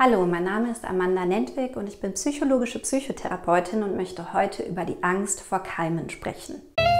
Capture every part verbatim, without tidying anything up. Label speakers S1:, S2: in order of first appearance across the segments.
S1: Hallo, mein Name ist Amanda Nentwig und ich bin psychologische Psychotherapeutin und möchte heute über die Angst vor Keimen sprechen.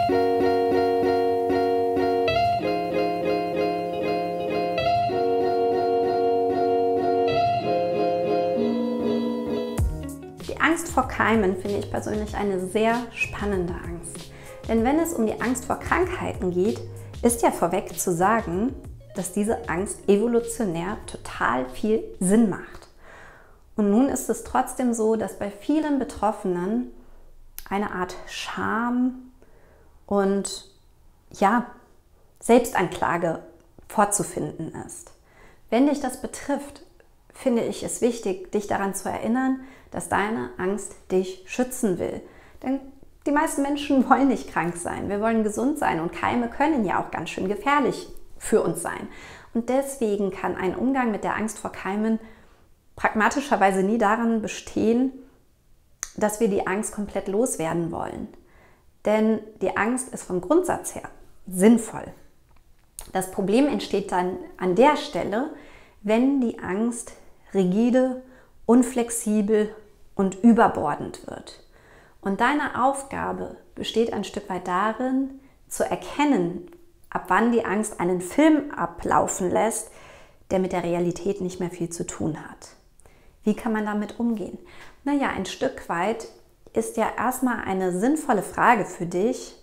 S1: Die Angst vor Keimen finde ich persönlich eine sehr spannende Angst. Denn wenn es um die Angst vor Krankheiten geht, ist ja vorweg zu sagen, dass diese Angst evolutionär total viel Sinn macht. Und nun ist es trotzdem so, dass bei vielen Betroffenen eine Art Scham und ja, Selbstanklage vorzufinden ist. Wenn dich das betrifft, finde ich es wichtig, dich daran zu erinnern, dass deine Angst dich schützen will. Denn die meisten Menschen wollen nicht krank sein, wir wollen gesund sein und Keime können ja auch ganz schön gefährlich für uns sein. Und deswegen kann ein Umgang mit der Angst vor Keimen pragmatischerweise nie daran bestehen, dass wir die Angst komplett loswerden wollen. Denn die Angst ist vom Grundsatz her sinnvoll. Das Problem entsteht dann an der Stelle, wenn die Angst rigide, unflexibel und überbordend wird. Und deine Aufgabe besteht ein Stück weit darin, zu erkennen, ab wann die Angst einen Film ablaufen lässt, der mit der Realität nicht mehr viel zu tun hat. Wie kann man damit umgehen? Naja, ein Stück weit ist ja erstmal eine sinnvolle Frage für dich,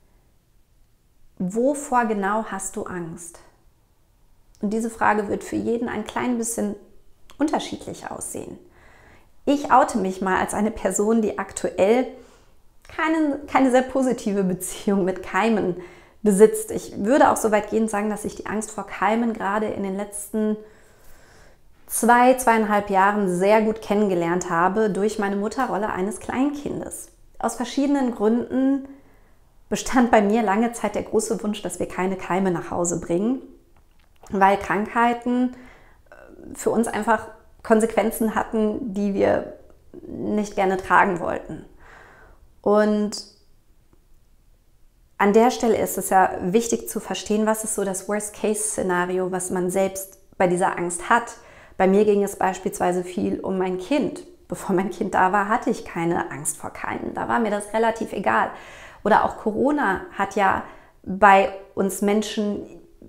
S1: wovor genau hast du Angst? Und diese Frage wird für jeden ein klein bisschen unterschiedlich aussehen. Ich oute mich mal als eine Person, die aktuell keine, keine sehr positive Beziehung mit Keimen besitzt. Ich würde auch so weit gehen und sagen, dass ich die Angst vor Keimen gerade in den letzten zwei, zweieinhalb Jahren sehr gut kennengelernt habe durch meine Mutterrolle eines Kleinkindes. Aus verschiedenen Gründen bestand bei mir lange Zeit der große Wunsch, dass wir keine Keime nach Hause bringen, weil Krankheiten für uns einfach Konsequenzen hatten, die wir nicht gerne tragen wollten. Und an der Stelle ist es ja wichtig zu verstehen, was ist so das Worst-Case-Szenario, was man selbst bei dieser Angst hat. Bei mir ging es beispielsweise viel um mein Kind. Bevor mein Kind da war, hatte ich keine Angst vor Keimen. Da war mir das relativ egal. Oder auch Corona hat ja bei uns Menschen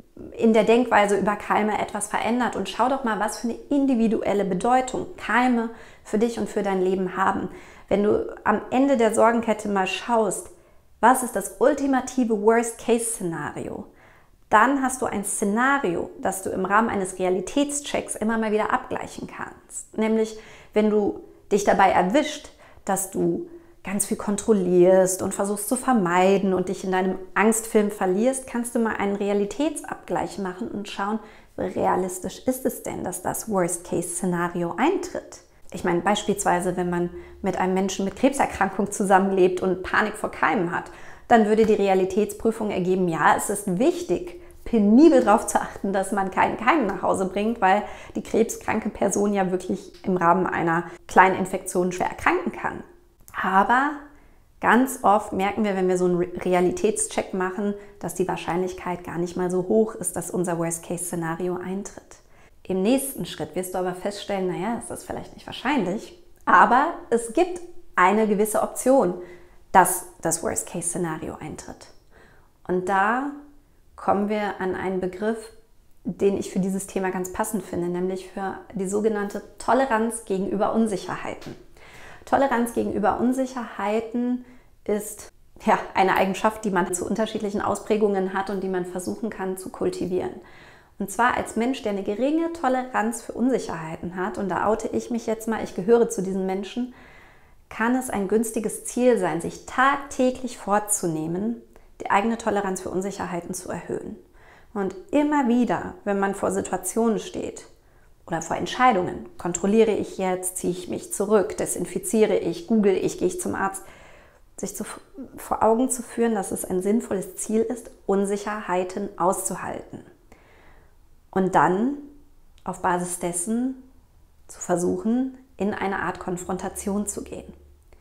S1: in der Denkweise über Keime etwas verändert. Und schau doch mal, was für eine individuelle Bedeutung Keime für dich und für dein Leben haben. Wenn du am Ende der Sorgenkette mal schaust, was ist das ultimative Worst-Case-Szenario? Dann hast du ein Szenario, das du im Rahmen eines Realitätschecks immer mal wieder abgleichen kannst. Nämlich, wenn du dich dabei erwischt, dass du ganz viel kontrollierst und versuchst zu vermeiden und dich in deinem Angstfilm verlierst, kannst du mal einen Realitätsabgleich machen und schauen, wie realistisch ist es denn, dass das Worst-Case-Szenario eintritt. Ich meine, beispielsweise, wenn man mit einem Menschen mit Krebserkrankung zusammenlebt und Panik vor Keimen hat, dann würde die Realitätsprüfung ergeben, ja, es ist wichtig, penibel darauf zu achten, dass man keinen Keim nach Hause bringt, weil die krebskranke Person ja wirklich im Rahmen einer kleinen Infektion schwer erkranken kann. Aber ganz oft merken wir, wenn wir so einen Realitätscheck machen, dass die Wahrscheinlichkeit gar nicht mal so hoch ist, dass unser Worst-Case-Szenario eintritt. Im nächsten Schritt wirst du aber feststellen, naja, das ist vielleicht nicht wahrscheinlich, aber es gibt eine gewisse Option, dass das Worst-Case-Szenario eintritt. Und da kommen wir an einen Begriff, den ich für dieses Thema ganz passend finde, nämlich für die sogenannte Toleranz gegenüber Unsicherheiten. Toleranz gegenüber Unsicherheiten ist ja eine Eigenschaft, die man zu unterschiedlichen Ausprägungen hat und die man versuchen kann zu kultivieren. Und zwar als Mensch, der eine geringe Toleranz für Unsicherheiten hat, und da oute ich mich jetzt mal, ich gehöre zu diesen Menschen, kann es ein günstiges Ziel sein, sich tagtäglich vorzunehmen, die eigene Toleranz für Unsicherheiten zu erhöhen. Und immer wieder, wenn man vor Situationen steht oder vor Entscheidungen, kontrolliere ich jetzt, ziehe ich mich zurück, desinfiziere ich, google ich, gehe ich zum Arzt, sich zu, vor Augen zu führen, dass es ein sinnvolles Ziel ist, Unsicherheiten auszuhalten. Und dann auf Basis dessen zu versuchen, in eine Art Konfrontation zu gehen.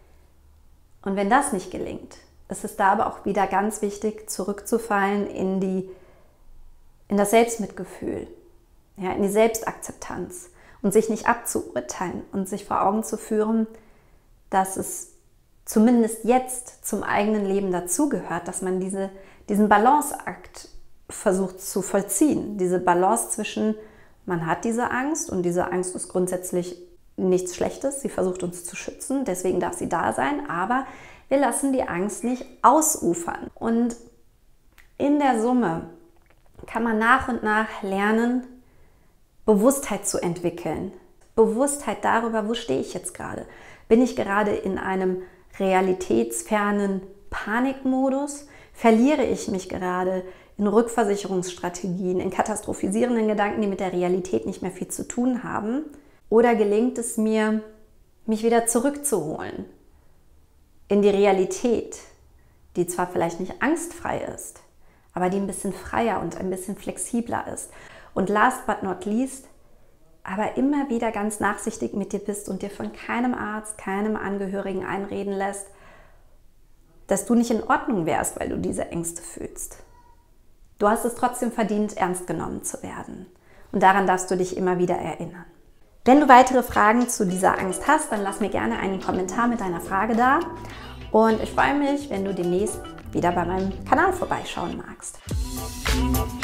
S1: Und wenn das nicht gelingt, ist es da aber auch wieder ganz wichtig, zurückzufallen in, die, in das Selbstmitgefühl, ja, in die Selbstakzeptanz und sich nicht abzuurteilen und sich vor Augen zu führen, dass es zumindest jetzt zum eigenen Leben dazugehört, dass man diese, diesen Balanceakt versucht zu vollziehen. Diese Balance zwischen, man hat diese Angst und diese Angst ist grundsätzlich nichts Schlechtes. Sie versucht uns zu schützen, deswegen darf sie da sein, aber wir lassen die Angst nicht ausufern. Und in der Summe kann man nach und nach lernen, Bewusstheit zu entwickeln. Bewusstheit darüber, wo stehe ich jetzt gerade? Bin ich gerade in einem realitätsfernen Panikmodus? Verliere ich mich gerade in Rückversicherungsstrategien, in katastrophisierenden Gedanken, die mit der Realität nicht mehr viel zu tun haben? Oder gelingt es mir, mich wieder zurückzuholen in die Realität, die zwar vielleicht nicht angstfrei ist, aber die ein bisschen freier und ein bisschen flexibler ist? Und last but not least, aber immer wieder ganz nachsichtig mit dir bist und dir von keinem Arzt, keinem Angehörigen einreden lässt, dass du nicht in Ordnung wärst, weil du diese Ängste fühlst. Du hast es trotzdem verdient, ernst genommen zu werden. Und daran darfst du dich immer wieder erinnern. Wenn du weitere Fragen zu dieser Angst hast, dann lass mir gerne einen Kommentar mit deiner Frage da. Und ich freue mich, wenn du demnächst wieder bei meinem Kanal vorbeischauen magst.